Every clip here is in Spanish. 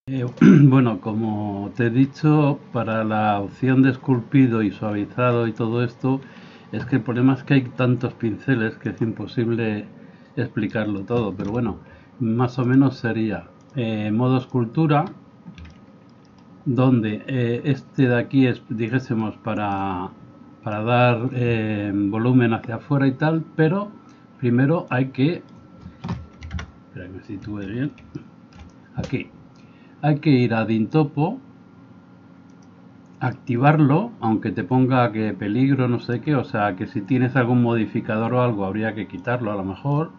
Bueno, como te he dicho, para la opción de esculpido y suavizado y todo esto, es que el problema es que hay tantos pinceles que es imposible explicarlo todo. Pero bueno, más o menos sería modo escultura, donde este de aquí es, dijésemos, para dar volumen hacia afuera y tal, pero primero hay que, espera que me sitúe bien, aquí, hay que ir a Dintopo, activarlo, aunque te ponga que peligro, no sé qué, o sea, que si tienes algún modificador o algo habría que quitarlo a lo mejor.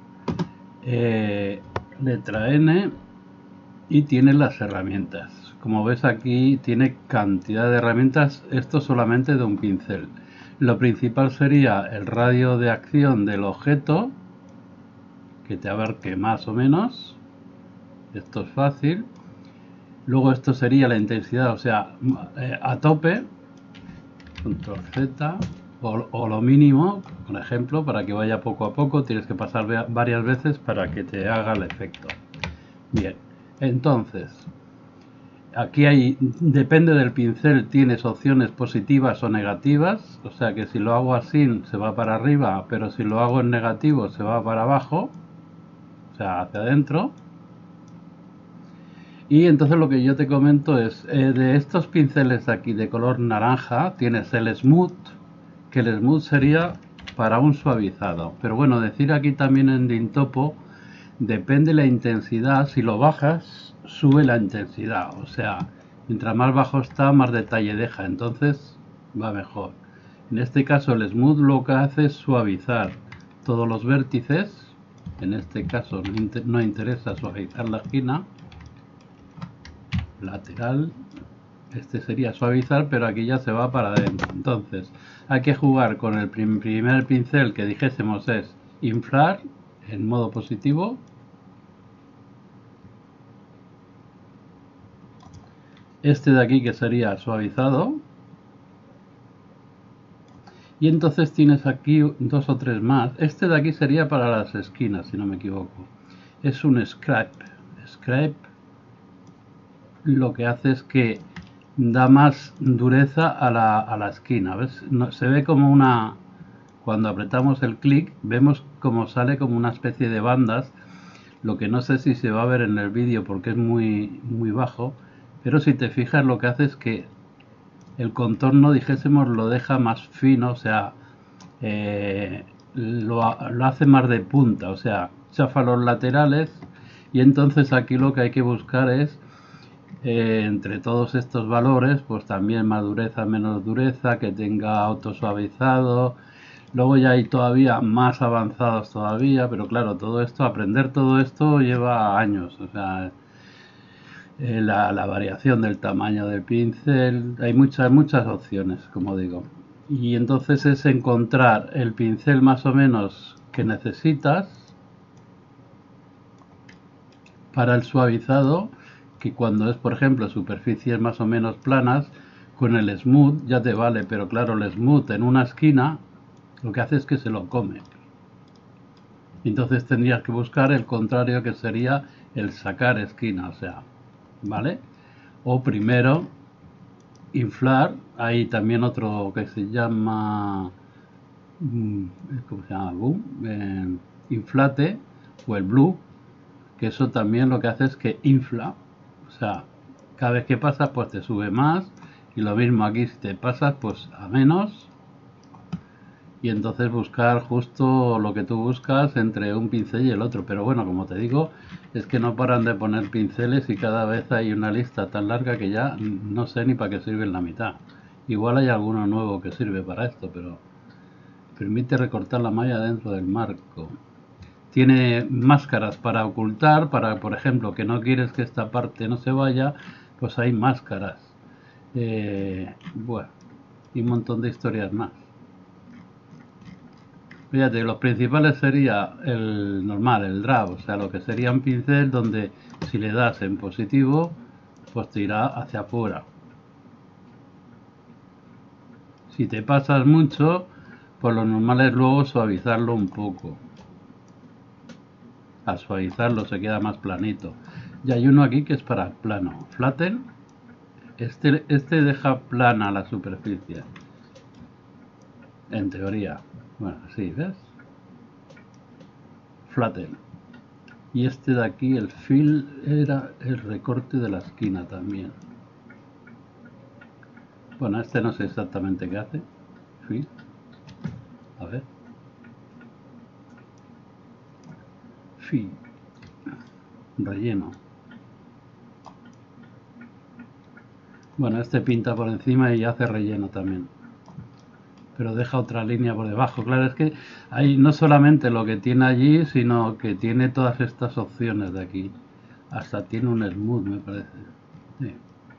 Eh, Letra N y tiene las herramientas. Como ves aquí tiene cantidad de herramientas, esto solamente de un pincel. Lo principal sería el radio de acción del objeto, que te abarque más o menos. Esto es fácil. Luego esto sería la intensidad, o sea, a tope, control Z, o lo mínimo, por ejemplo, para que vaya poco a poco, tienes que pasar varias veces para que te haga el efecto. Bien, entonces, aquí hay, depende del pincel, tienes opciones positivas o negativas, o sea que si lo hago así se va para arriba, pero si lo hago en negativo se va para abajo, o sea, hacia adentro. Y entonces lo que yo te comento es, de estos pinceles de aquí de color naranja, tienes el Smooth, que el Smooth sería para un suavizado. Pero bueno, decir aquí también en Dintopo, depende la intensidad, si lo bajas, sube la intensidad. O sea, mientras más bajo está, más detalle deja, entonces va mejor. En este caso el Smooth lo que hace es suavizar todos los vértices. En este caso no interesa suavizar la esquina lateral, este sería suavizar, pero aquí ya se va para adentro. Entonces hay que jugar con el primer pincel que dijésemos es inflar en modo positivo, este de aquí que sería suavizado, y entonces tienes aquí dos o tres más. Este de aquí sería para las esquinas, si no me equivoco, es un scrape. Lo que hace es que da más dureza a la esquina. ¿Ves? No, se ve como una... Cuando apretamos el clic vemos como sale como una especie de bandas. Lo que no sé si se va a ver en el vídeo porque es muy bajo. Pero si te fijas lo que hace es que el contorno, dijésemos, lo deja más fino. O sea, lo hace más de punta. O sea, chafa los laterales. Y entonces aquí lo que hay que buscar es entre todos estos valores, pues también más dureza, menos dureza, que tenga autosuavizado. Luego ya hay todavía más avanzados todavía, pero claro, todo esto, aprender todo esto lleva años. O sea, la variación del tamaño del pincel, hay muchas opciones, como digo. Y entonces es encontrar el pincel más o menos que necesitas para el suavizado, que cuando es, por ejemplo, superficies más o menos planas, con el smooth ya te vale, pero claro, el smooth en una esquina lo que hace es que se lo come. Entonces tendrías que buscar el contrario, que sería el sacar esquina, o sea, ¿vale? O primero inflar, hay también otro que se llama, ¿cómo se llama? Boom, inflate, o el blue, que eso también lo que hace es que infla, o sea, cada vez que pasas pues te sube más, y lo mismo aquí, si te pasas pues a menos, y entonces buscar justo lo que tú buscas entre un pincel y el otro. Pero bueno, como te digo, es que no paran de poner pinceles y cada vez hay una lista tan larga que ya no sé ni para qué sirven la mitad. Igual hay alguno nuevo que sirve para esto, pero permite recortar la malla dentro del marco. Tiene máscaras para ocultar, para, por ejemplo, que no quieres que esta parte no se vaya, pues hay máscaras. Bueno, y un montón de historias más. Fíjate, los principales sería el normal, el drag, o sea, lo que sería un pincel donde si le das en positivo, pues te irá hacia afuera. Si te pasas mucho, pues lo normal es luego suavizarlo un poco. Al suavizarlo se queda más planito. Y hay uno aquí que es para plano. Flatten. Este deja plana la superficie. En teoría. Bueno, sí, ¿ves? Flatten. Y este de aquí, el fill, era el recorte de la esquina también. Bueno, este no sé exactamente qué hace. Fill. A ver. Fill. Relleno. Bueno, este pinta por encima y hace relleno también. Pero deja otra línea por debajo. Claro, es que hay no solamente lo que tiene allí, sino que tiene todas estas opciones de aquí. Hasta tiene un smooth, me parece. Sí.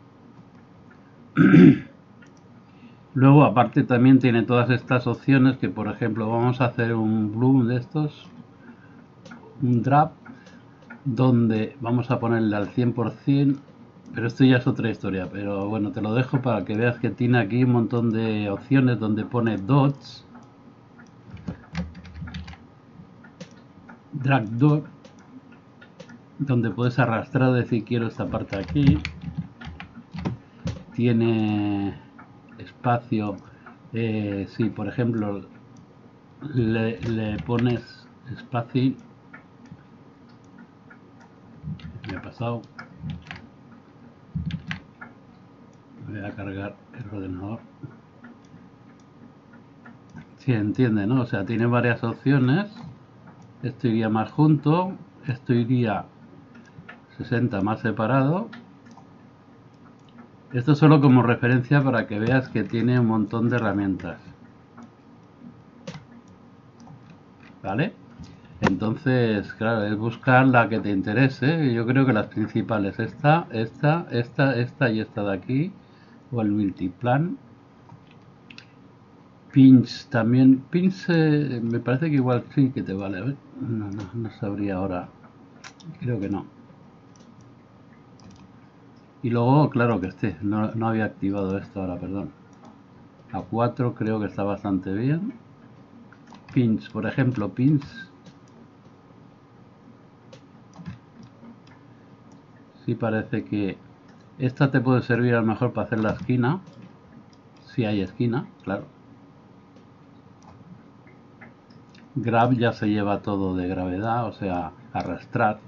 Luego, aparte, también tiene todas estas opciones que, por ejemplo, vamos a hacer un bloom de estos, un drop, donde vamos a ponerle al 100%, pero esto ya es otra historia. Pero bueno, te lo dejo para que veas que tiene aquí un montón de opciones donde pone dots, drag dot, donde puedes arrastrar, decir quiero esta parte aquí. Tiene espacio, si por ejemplo le pones espacio, me ha pasado, voy a cargar el ordenador. Si entiende, ¿no? O sea, tiene varias opciones. Esto iría más junto, esto iría 60 más separado. Esto solo como referencia para que veas que tiene un montón de herramientas. ¿Vale? Entonces, claro, es buscar la que te interese. Yo creo que las principales, esta y esta de aquí, o el multiplan. Pinch también. Pinch me parece que igual sí que te vale. A ver. No sabría ahora. Creo que no. Y luego, claro que no había activado esto ahora, perdón. A 4 creo que está bastante bien. Pinch, por ejemplo, pinch. Sí parece que esta te puede servir a lo mejor para hacer la esquina. Si hay esquina, claro. Grab ya se lleva todo de gravedad, o sea, arrastrar.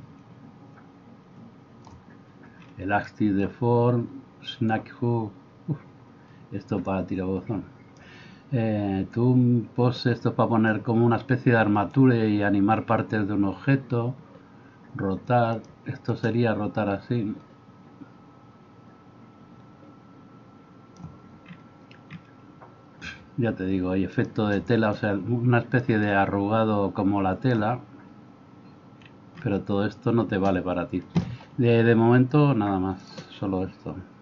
Elastic Deform, Snack Hook, esto para tirabuzón. Toon Pose, esto es para poner como una especie de armatura y animar partes de un objeto. Rotar, esto sería rotar así. Ya te digo, hay efecto de tela, o sea, una especie de arrugado como la tela. Pero todo esto no te vale para ti. De momento nada más, solo esto.